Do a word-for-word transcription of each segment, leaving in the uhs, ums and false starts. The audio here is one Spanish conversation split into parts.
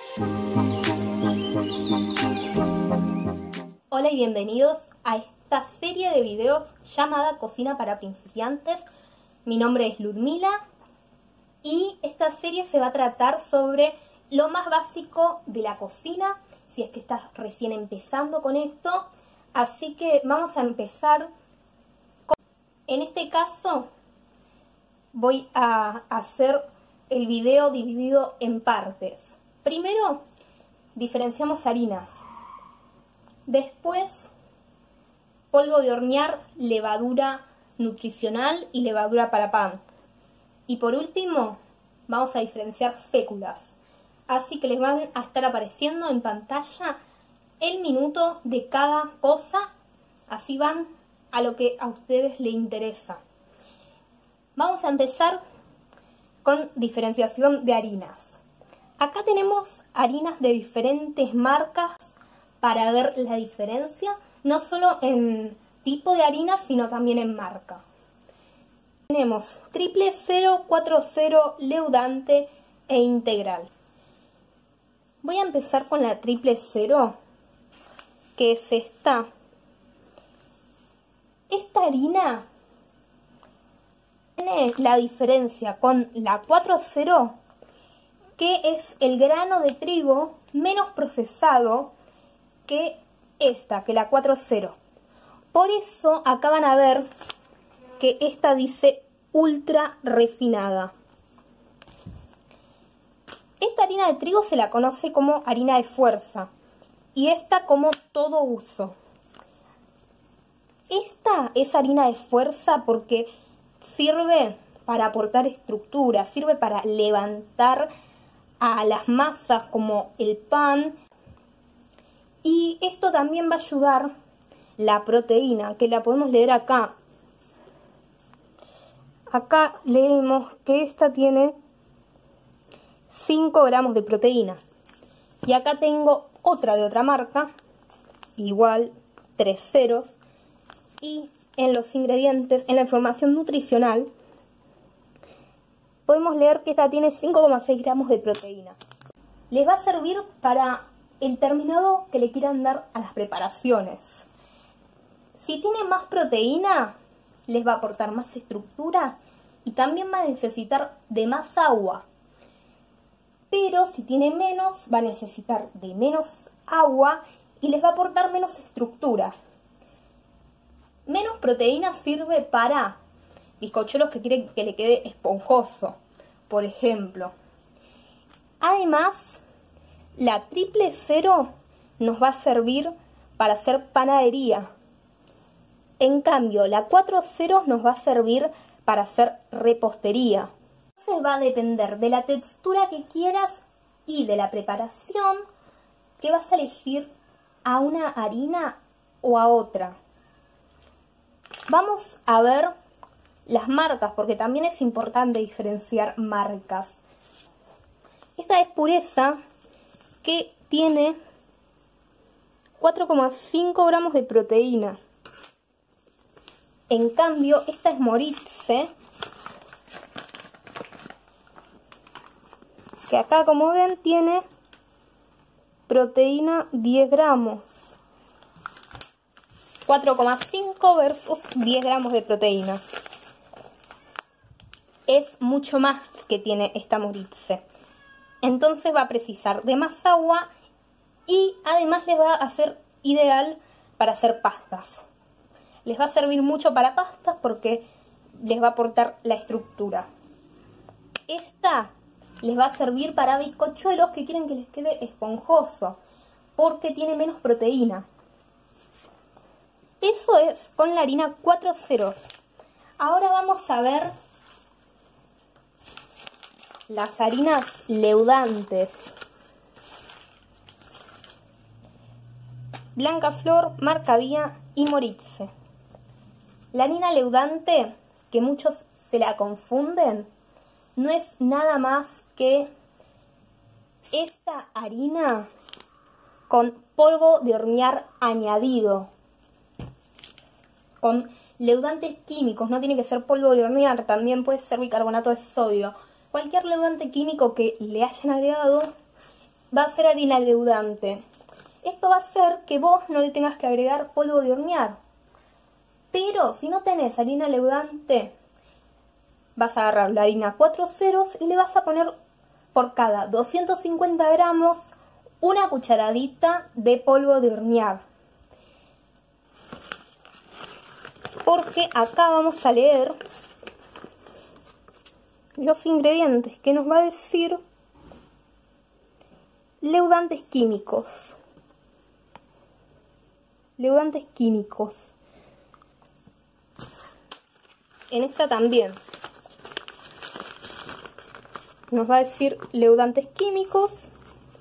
Hola y bienvenidos a esta serie de videos llamada Cocina para Principiantes. Mi nombre es Ludmila y esta serie se va a tratar sobre lo más básico de la cocina, si es que estás recién empezando con esto. Así que vamos a empezar con... En este caso voy a hacer el video dividido en partes. Primero diferenciamos harinas. Después, polvo de hornear, levadura nutricional y levadura para pan. Y por último, vamos a diferenciar féculas. Así que les van a estar apareciendo en pantalla el minuto de cada cosa. Así van a lo que a ustedes les interesa. Vamos a empezar con diferenciación de harinas. Acá tenemos harinas de diferentes marcas para ver la diferencia, no solo en tipo de harina, sino también en marca. Tenemos triple cero, cuatro cero, leudante e integral. Voy a empezar con la triple cero, que es esta. Esta harina tiene la diferencia con la cuatro cero, que es el grano de trigo menos procesado que esta, que la cuatro cero. Por eso acá van a ver que esta dice ultra refinada. Esta harina de trigo se la conoce como harina de fuerza y esta como todo uso. Esta es harina de fuerza porque sirve para aportar estructura, sirve para levantar a las masas como el pan. Y esto también va a ayudar la proteína, que la podemos leer acá. Acá leemos que esta tiene cinco gramos de proteína. Y acá tengo otra de otra marca, igual, tres ceros. Y en los ingredientes, en la información nutricional, podemos leer que esta tiene cinco coma seis gramos de proteína. Les va a servir para el terminado que le quieran dar a las preparaciones. Si tiene más proteína, les va a aportar más estructura y también va a necesitar de más agua. Pero si tiene menos, va a necesitar de menos agua y les va a aportar menos estructura. Menos proteína sirve para bizcochuelos que quieren que le quede esponjoso, por ejemplo. Además, la triple cero nos va a servir para hacer panadería. En cambio, la cuatro cero nos va a servir para hacer repostería. Entonces va a depender de la textura que quieras y de la preparación que vas a elegir a una harina o a otra. Vamos a ver las marcas, porque también es importante diferenciar marcas. Esta es Pureza, que tiene cuatro coma cinco gramos de proteína. En cambio, esta es Moritze, que acá, como ven, tiene proteína diez gramos. cuatro coma cinco versus diez gramos de proteína. Es mucho más que tiene esta Moritze. Entonces va a precisar de más agua y además les va a ser ideal para hacer pastas. Les va a servir mucho para pastas porque les va a aportar la estructura. Esta les va a servir para bizcochuelos que quieren que les quede esponjoso porque tiene menos proteína. Eso es con la harina cuatro cero. Ahora vamos a ver las harinas leudantes. Blancaflor, Marcavía y Moritze. La harina leudante, que muchos se la confunden, no es nada más que esta harina con polvo de hornear añadido, con leudantes químicos. No tiene que ser polvo de hornear, también puede ser bicarbonato de sodio. Cualquier leudante químico que le hayan agregado va a ser harina leudante. Esto va a hacer que vos no le tengas que agregar polvo de hornear. Pero si no tenés harina leudante, vas a agarrar la harina cuatro ceros y le vas a poner por cada doscientos cincuenta gramos una cucharadita de polvo de hornear. Porque acá vamos a leer los ingredientes que nos va a decir leudantes químicos. Leudantes químicos. En esta también nos va a decir leudantes químicos.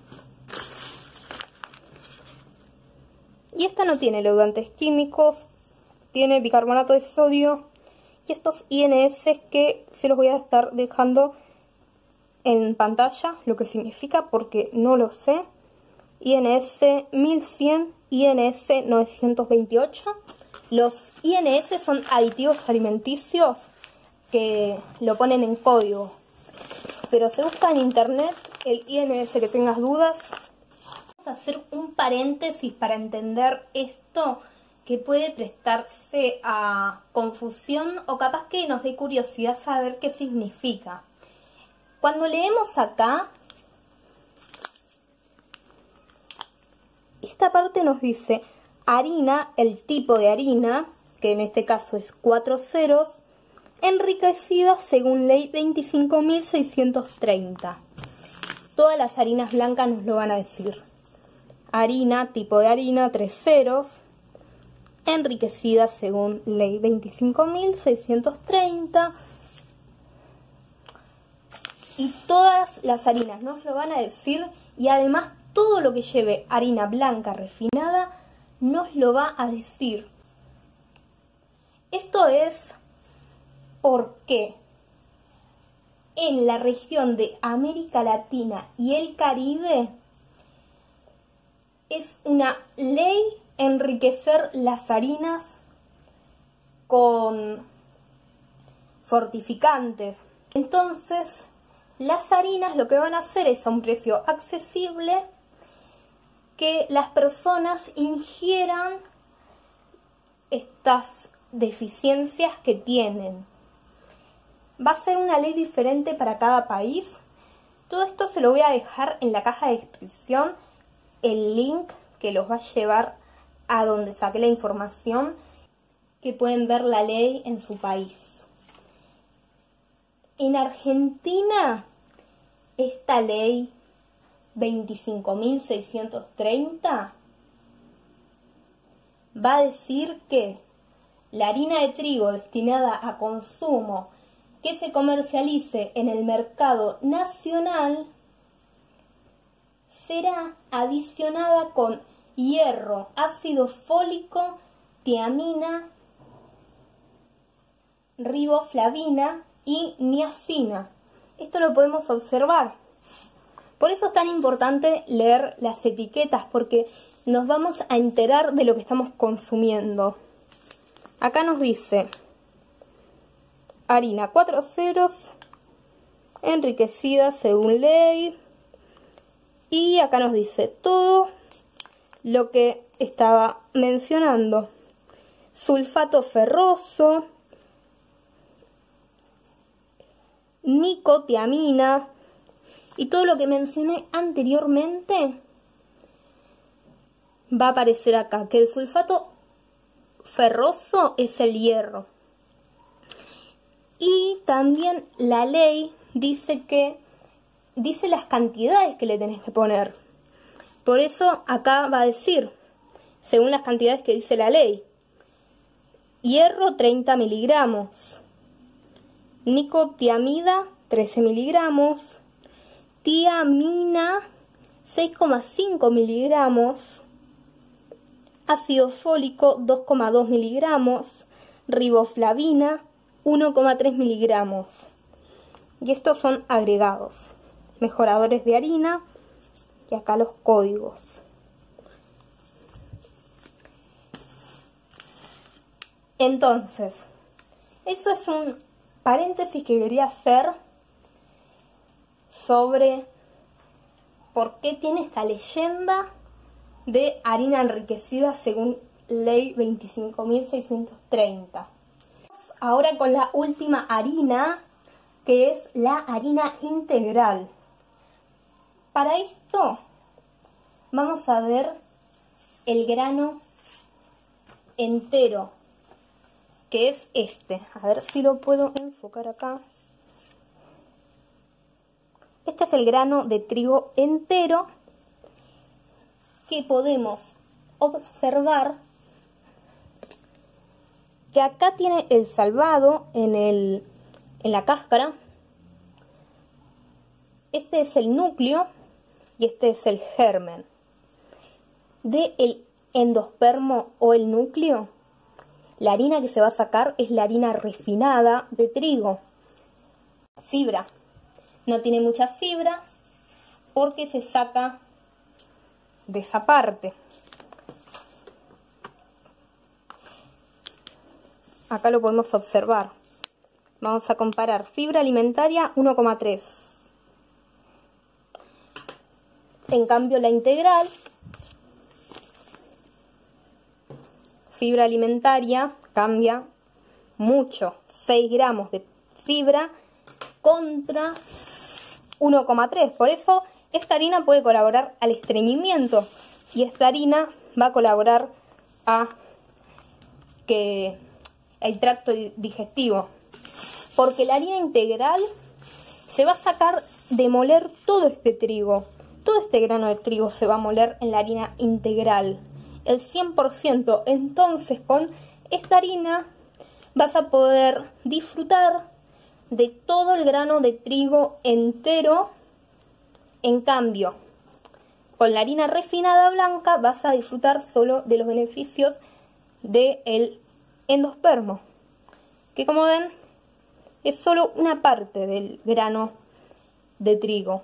Y esta no tiene leudantes químicos, tiene bicarbonato de sodio y estos I N S que se los voy a estar dejando en pantalla, lo que significa porque no lo sé. I N S mil cien, I N S novecientos veintiocho. Los I N S son aditivos alimenticios que lo ponen en código, pero se busca en internet el I N S que tengas dudas. Vamos a hacer un paréntesis para entender esto que puede prestarse a confusión o capaz que nos dé curiosidad saber qué significa. Cuando leemos acá, esta parte nos dice harina, el tipo de harina, que en este caso es cuatro ceros, enriquecida según ley veinticinco mil seiscientos treinta. Todas las harinas blancas nos lo van a decir. Harina, tipo de harina, tres ceros, enriquecida según ley veinticinco mil seiscientos treinta. Y todas las harinas nos lo van a decir, y además todo lo que lleve harina blanca refinada nos lo va a decir. Esto es porque en la región de América Latina y el Caribe es una ley enriquecer las harinas con fortificantes. Entonces, las harinas lo que van a hacer es a un precio accesible que las personas ingieran estas deficiencias que tienen. Va a ser una ley diferente para cada país. Todo esto se lo voy a dejar en la caja de descripción, el link que los va a llevar a donde saqué la información, que pueden ver la ley en su país. En Argentina, esta ley veinticinco mil seiscientos treinta va a decir que la harina de trigo destinada a consumo que se comercialice en el mercado nacional será adicionada con hierro, ácido fólico, tiamina, riboflavina y niacina. Esto lo podemos observar. Por eso es tan importante leer las etiquetas, porque nos vamos a enterar de lo que estamos consumiendo. Acá nos dice harina cuatro ceros, enriquecida según ley. Y acá nos dice todo lo que estaba mencionando. Sulfato ferroso, nicotiamina y todo lo que mencioné anteriormente va a aparecer acá, que el sulfato ferroso es el hierro. Y también la ley dice que dice las cantidades que le tenés que poner. Por eso acá va a decir, según las cantidades que dice la ley, hierro treinta miligramos, nicotiamida trece miligramos, tiamina seis coma cinco miligramos, ácido fólico dos coma dos miligramos, riboflavina uno coma tres miligramos. Y estos son agregados, mejoradores de harina, y acá los códigos. Entonces, eso es un paréntesis que quería hacer sobre por qué tiene esta leyenda de harina enriquecida según ley veinticinco mil seiscientos treinta. Ahora con la última harina, que es la harina integral. Para esto vamos a ver el grano entero, que es este. A ver si lo puedo enfocar acá. Este es el grano de trigo entero que podemos observar que acá tiene el salvado en, el, en la cáscara. Este es el núcleo y este es el germen. De el endospermo o el núcleo, la harina que se va a sacar es la harina refinada de trigo. Fibra. No tiene mucha fibra porque se saca de esa parte. Acá lo podemos observar. Vamos a comparar fibra alimentaria uno coma tres. En cambio la integral, fibra alimentaria, cambia mucho. seis gramos de fibra contra uno coma tres. Por eso esta harina puede colaborar al estreñimiento y esta harina va a colaborar a que el tracto digestivo, porque la harina integral se va a sacar de moler todo este trigo, todo este grano de trigo se va a moler en la harina integral, el cien por ciento. Entonces con esta harina vas a poder disfrutar de todo el grano de trigo entero. En cambio, con la harina refinada blanca vas a disfrutar solo de los beneficios del endospermo, que como ven es solo una parte del grano de trigo.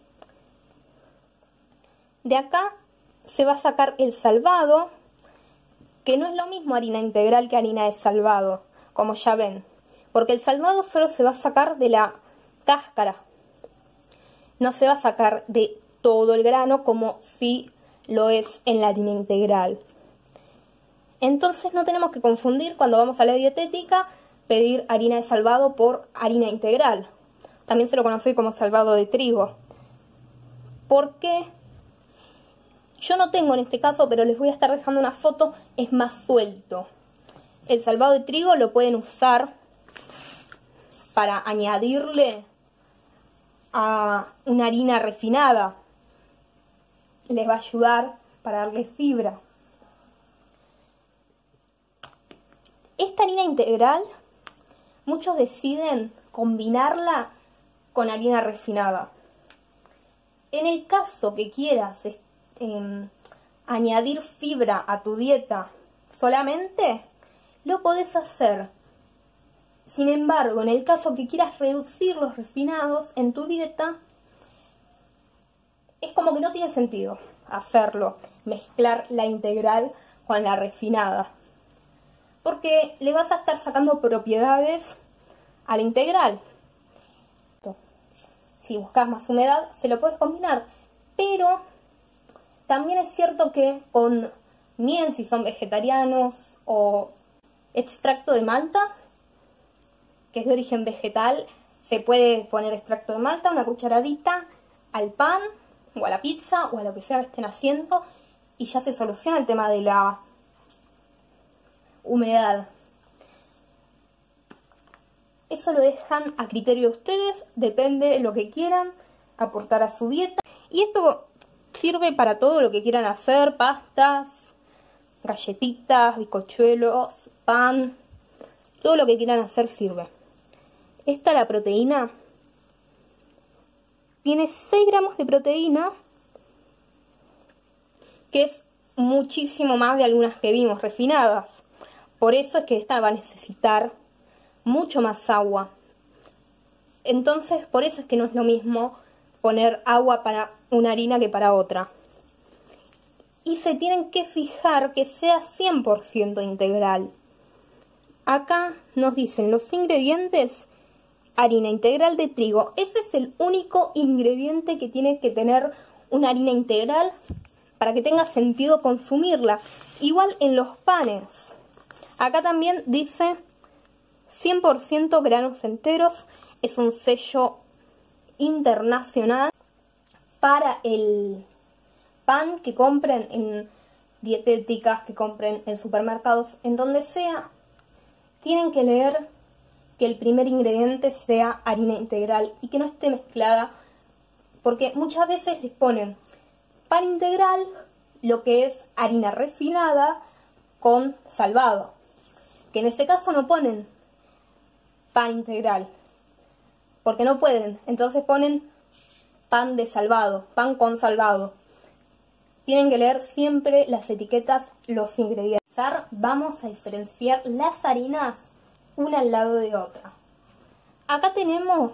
De acá se va a sacar el salvado, que no es lo mismo harina integral que harina de salvado, como ya ven, porque el salvado solo se va a sacar de la cáscara, no se va a sacar de todo el grano como si lo es en la harina integral. Entonces no tenemos que confundir cuando vamos a la dietética pedir harina de salvado por harina integral. También se lo conoce como salvado de trigo. Porque yo no tengo en este caso, pero les voy a estar dejando una foto, es más suelto. El salvado de trigo lo pueden usar para añadirle a una harina refinada. Les va a ayudar para darle fibra. Esta harina integral, muchos deciden combinarla con harina refinada. En el caso que quieras eh, añadir fibra a tu dieta solamente, lo podés hacer. Sin embargo, en el caso que quieras reducir los refinados en tu dieta, es como que no tiene sentido hacerlo, mezclar la integral con la refinada, porque le vas a estar sacando propiedades a la integral. Si buscas más humedad, se lo puedes combinar, pero también es cierto que con miel, si son vegetarianos, o extracto de malta, que es de origen vegetal, se puede poner extracto de malta, una cucharadita al pan, o a la pizza, o a lo que sea que estén haciendo, y ya se soluciona el tema de la humedad. Eso lo dejan a criterio de ustedes, depende de lo que quieran aportar a su dieta. Y esto sirve para todo lo que quieran hacer, pastas, galletitas, bizcochuelos, pan, todo lo que quieran hacer sirve. Esta, la proteína, tiene seis gramos de proteína, que es muchísimo más de algunas que vimos refinadas. Por eso es que esta va a necesitar mucho más agua. Entonces, por eso es que no es lo mismo poner agua para una harina que para otra. Y se tienen que fijar que sea cien por ciento integral. Acá nos dicen los ingredientes: harina integral de trigo. Ese es el único ingrediente que tiene que tener una harina integral para que tenga sentido consumirla. Igual en los panes. Acá también dice cien por ciento granos enteros. Es un sello internacional. Para el pan que compren en dietéticas, que compren en supermercados, en donde sea, tienen que leer que el primer ingrediente sea harina integral y que no esté mezclada, porque muchas veces les ponen pan integral, lo que es harina refinada, con salvado, que en este caso no ponen pan integral, porque no pueden, entonces ponen pan de salvado, pan con salvado. Tienen que leer siempre las etiquetas, los ingredientes. Vamos a diferenciar las harinas una al lado de otra. Acá tenemos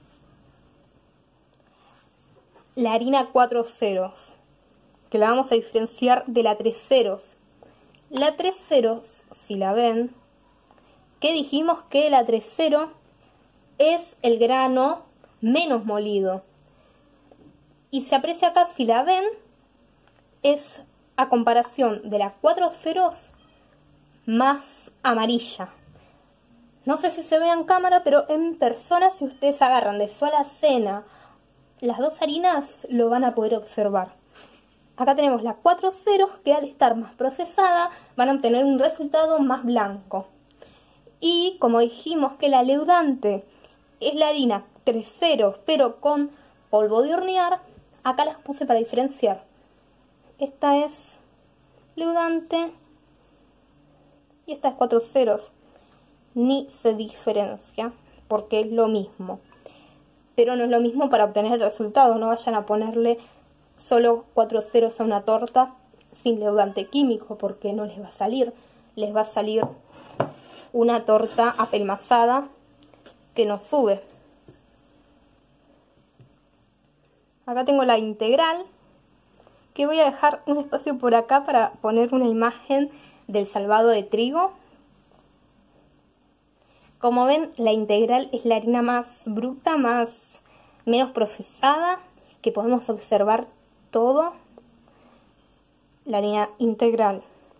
la harina cuatro ceros, que la vamos a diferenciar de la tres ceros. La tres ceros, si la ven, que dijimos que la tres cero es el grano menos molido. Y se aprecia acá, si la ven, es a comparación de la cuatro ceros más amarilla. No sé si se ve en cámara, pero en persona, si ustedes agarran de su alacena las dos harinas, lo van a poder observar. Acá tenemos la cuatro ceros, que al estar más procesada van a obtener un resultado más blanco. Y como dijimos que la leudante es la harina tres ceros, pero con polvo de hornear, acá las puse para diferenciar. Esta es leudante y esta es cuatro ceros. Ni se diferencia porque es lo mismo. Pero no es lo mismo para obtener el resultado. No vayan a ponerle solo cuatro ceros a una torta sin leudante químico, porque no les va a salir. Les va a salir una torta apelmazada que no sube. Acá tengo la integral, que voy a dejar un espacio por acá para poner una imagen del salvado de trigo. Como ven, la integral es la harina más bruta, más menos procesada, que podemos observar todo. La harina integral.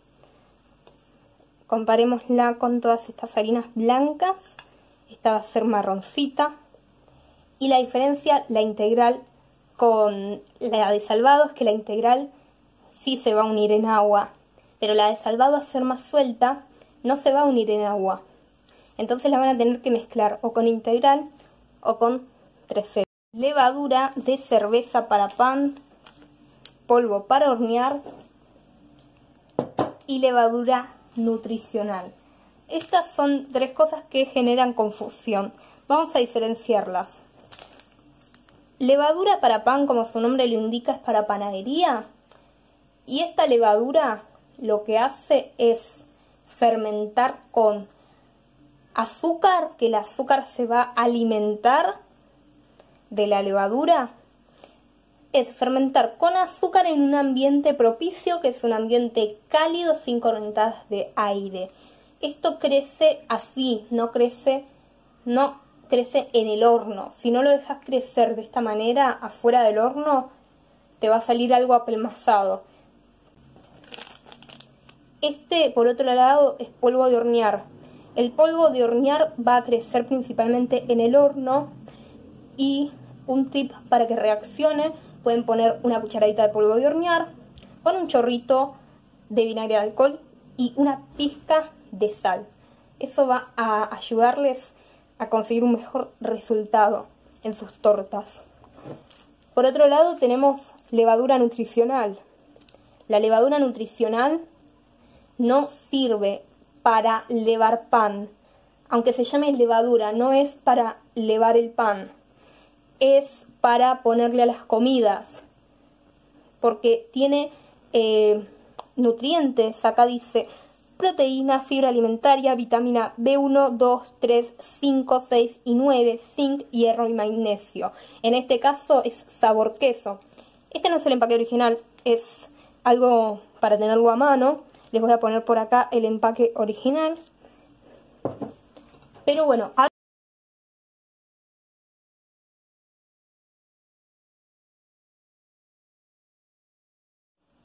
Comparémosla con todas estas harinas blancas. Esta va a ser marroncita. Y la diferencia, la integral con la de salvado, es que la integral sí se va a unir en agua, pero la de salvado, a ser más suelta, no se va a unir en agua. Entonces la van a tener que mezclar o con integral o con tres ceros. Levadura de cerveza para pan, polvo para hornear y levadura nutricional. Estas son tres cosas que generan confusión. Vamos a diferenciarlas. Levadura para pan, como su nombre lo indica, es para panadería. Y esta levadura lo que hace es fermentar con azúcar, que el azúcar se va a alimentar de la levadura. Es fermentar con azúcar en un ambiente propicio, que es un ambiente cálido sin corrientadas de aire. Esto crece así, no crece, no crece en el horno. Si no lo dejas crecer de esta manera afuera del horno, te va a salir algo apelmazado. Este, por otro lado, es polvo de hornear. El polvo de hornear va a crecer principalmente en el horno. Y un tip para que reaccione: pueden poner una cucharadita de polvo de hornear con un chorrito de vinagre de alcohol y una pizca de sal. Eso va a ayudarles a conseguir un mejor resultado en sus tortas. Por otro lado, tenemos levadura nutricional. La levadura nutricional no sirve para levar pan. Aunque se llame levadura, no es para levar el pan. Es para ponerle a las comidas. Porque tiene eh, nutrientes. Acá dice proteína, fibra alimentaria, vitamina B uno, dos, tres, cinco, seis y nueve, zinc, hierro y magnesio. En este caso es sabor queso. Este no es el empaque original, es algo para tenerlo a mano. Les voy a poner por acá el empaque original. Pero bueno,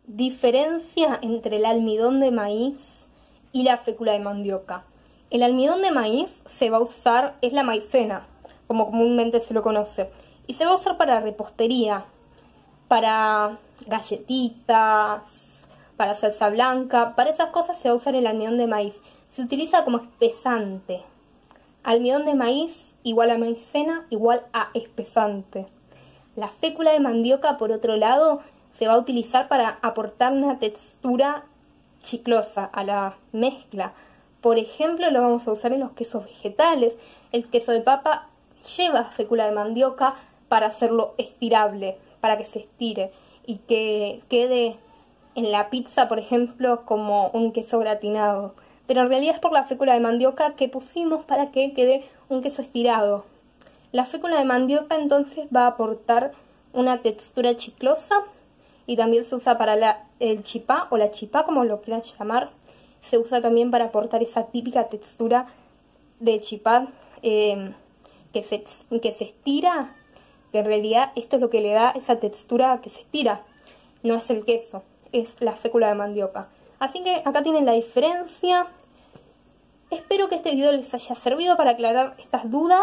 Diferencia entre el almidón de maíz y la fécula de mandioca. El almidón de maíz se va a usar, es la maicena, como comúnmente se lo conoce, y se va a usar para repostería, para galletitas, para salsa blanca, para esas cosas se va a usar el almidón de maíz. Se utiliza como espesante. Almidón de maíz igual a maicena igual a espesante. La fécula de mandioca, por otro lado, se va a utilizar para aportar una textura chiclosa a la mezcla. Por ejemplo, lo vamos a usar en los quesos vegetales. El queso de papa lleva fécula de mandioca para hacerlo estirable, para que se estire y que quede en la pizza, por ejemplo, como un queso gratinado. Pero en realidad es por la fécula de mandioca que pusimos para que quede un queso estirado. La fécula de mandioca entonces va a aportar una textura chiclosa y también se usa para la, el chipá o la chipá, como lo quieran llamar. Se usa también para aportar esa típica textura de chipá eh, que, se, que se estira, que en realidad esto es lo que le da esa textura que se estira. No es el queso, es la fécula de mandioca. Así que acá tienen la diferencia. Espero que este video les haya servido para aclarar estas dudas.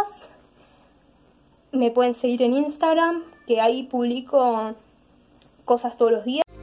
Me pueden seguir en Instagram, que ahí publico cosas todos los días.